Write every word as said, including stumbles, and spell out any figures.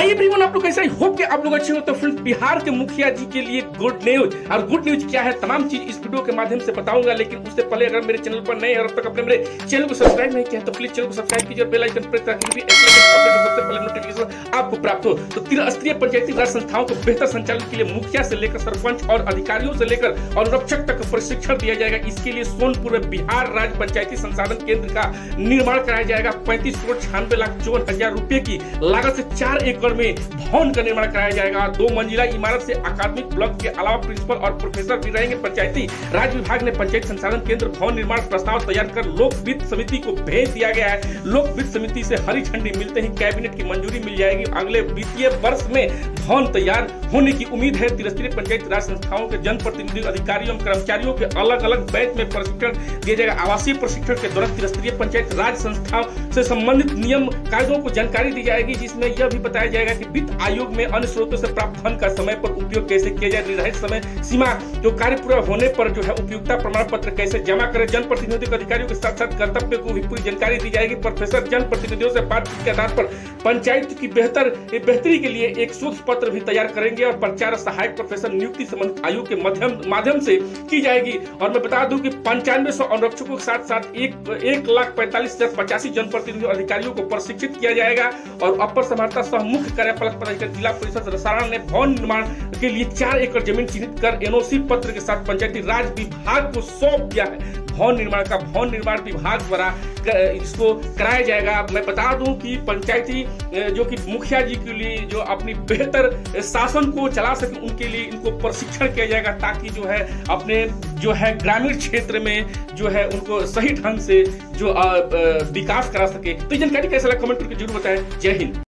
Hi everyone, आप लोग कैसे? आई होप कि आप लोग अच्छे हो। तो फ्रेंड्स, बिहार के मुखिया जी के लिए गुड न्यूज। और गुड न्यूज क्या है, तमाम चीज इस वीडियो के माध्यम से बताऊंगा। लेकिन उससे पहले अगर मेरे चैनल पर नए और अब तक अपने मेरे चैनल को सब्सक्राइब नहीं किया तो प्लीज चैनल को सब्सक्राइब कीजिए और बेल आइकन प्रेस करके सबसे पहले नोटिफिकेशन आपको प्राप्त हो। तो त्रिस्तरीय पंचायती राज संस्थाओं को बेहतर संचालन के लिए मुखिया से लेकर सरपंच और अधिकारियों से लेकर अनुरक्षक तक प्रशिक्षण दिया जाएगा। इसके लिए सोनपुर में बिहार राज्य पंचायती संसाधन केंद्र का निर्माण कराया जाएगा। पैंतीस करोड़ छियानवे लाख चौवन हजार रुपए की लागत से चार एकड़ में भवन का निर्माण कराया जाएगा। दो मंजिला इमारत से अकादमिक ब्लॉक के अलावा प्रिंसिपल और प्रोफेसर भी रहेंगे। पंचायती राज विभाग ने पंचायत संसाधन केंद्र भवन निर्माण प्रस्ताव तैयार कर लोक वित्त समिति को भेज दिया गया है। लोक वित्त समिति से हरी झंडी मिलते ही कैबिनेट की मंजूरी मिल जाएगी। अगले वित्तीय वर्ष में भवन तैयार होने की उम्मीद है। त्रिस्तरीय पंचायत राज संस्थाओं के जनप्रतिनिधि अधिकारियों कर्मचारियों के अलग अलग बैच में प्रशिक्षण दिया जाएगा। आवासीय प्रशिक्षण के दौरान त्रिस्तरीय पंचायत राज संस्थाओं से संबंधित नियम कायदों को जानकारी दी जाएगी, जिसमें यह भी बताया जाएगा कि वित्त आयोग में अन्य स्रोतों से प्राप्त धन का समय पर उपयोग कैसे किया जाए। निर्धारित समय सीमा जो कार्य पूरा होने पर जो है उपयोगिता प्रमाण पत्र कैसे जमा करें। जनप्रतिनिधियों अधिकारियों के साथ साथ कर्तव्य को भी पूरी जानकारी दी जाएगी। प्रोफेसर जनप्रतिनिधियों से बातचीत के आधार पर पंचायत की बेहतर बेहतरी के लिए एक शोध पत्र भी तैयार करेंगे और प्रचार सहायक प्रोफेसर नियुक्ति संबंधित आयोग के माध्यम माध्यम से की जाएगी। और मैं बता दूं कि पंचानवे सौ अनुरक्षकों के साथ साथ एक एक लाख पैंतालीस हजार पचासी जनप्रतिनिधि अधिकारियों को प्रशिक्षित किया जाएगा। और अपर समाहर्ता सह मुख्य कार्यपालक पदाधिकारी जिला परिषद रसायन ने भवन निर्माण के लिए चार एकड़ जमीन चिन्हित कर एनओसी पत्र के साथ पंचायती राज विभाग को सौंप दिया है। भवन निर्माण का भवन निर्माण विभाग द्वारा इसको कराया जाएगा। मैं बता दूं कि पंचायती जो कि मुखिया जी के लिए जो अपनी बेहतर शासन को चला सके उनके लिए इनको प्रशिक्षण किया जाएगा, ताकि जो है अपने जो है ग्रामीण क्षेत्र में जो है उनको सही ढंग से जो विकास करा सके। तो जानकारी कैसा लगा कमेंट करके जरूर बताएं। जय हिंद।